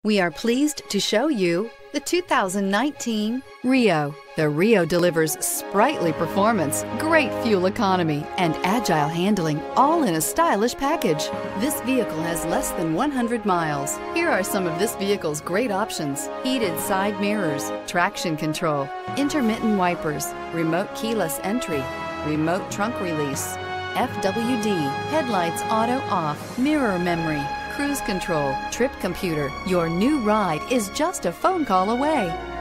We are pleased to show you the 2019 Rio. The Rio delivers sprightly performance, great fuel economy, and agile handling, all in a stylish package. This vehicle has less than 100 miles. Here are some of this vehicle's great options: heated side mirrors, traction control, intermittent wipers, remote keyless entry, remote trunk release, FWD, headlights auto off, mirror memory, cruise control, trip computer. Your new ride is just a phone call away.